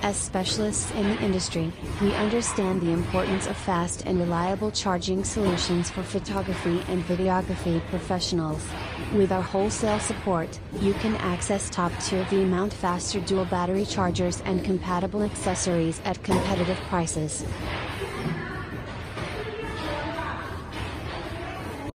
As specialists in the industry, we understand the importance of fast and reliable charging solutions for photography and videography professionals. With our wholesale support, you can access top-tier V-mount faster dual battery chargers and compatible accessories at competitive prices.